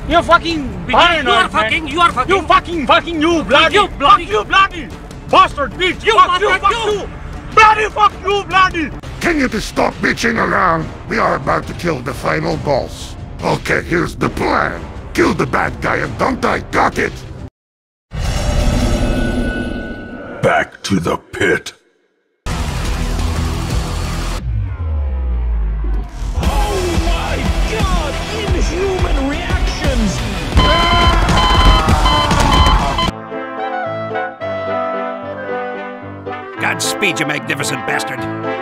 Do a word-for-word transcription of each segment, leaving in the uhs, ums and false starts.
You fucking paranoid, You are man. fucking, you are fucking. You fucking fucking you bloody. You bloody. Fuck you bloody. Bastard bitch. You fuck you, bastard, fuck you. you. Bloody fuck you bloody. Can you just stop bitching around? We are about to kill the final boss. Okay, here's the plan. Kill the bad guy and don't I got it? Back to the pit. Oh my god! Inhuman reactions! Godspeed, you magnificent bastard.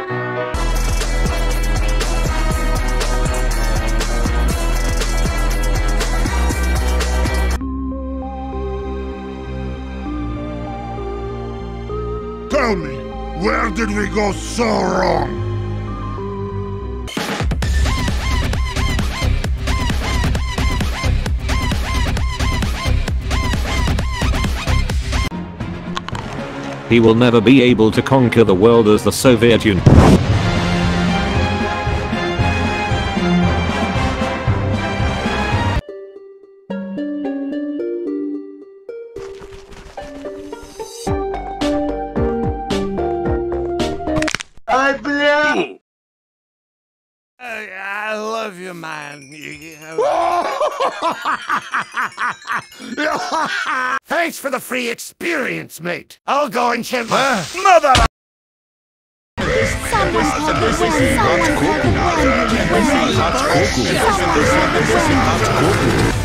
Tell me, where did we go so wrong? He will never be able to conquer the world as the Soviet Union. I believe. I, I love you, man. Thanks for the free experience, mate. I'll go and check my Mother! Someone called the one, someone called the one.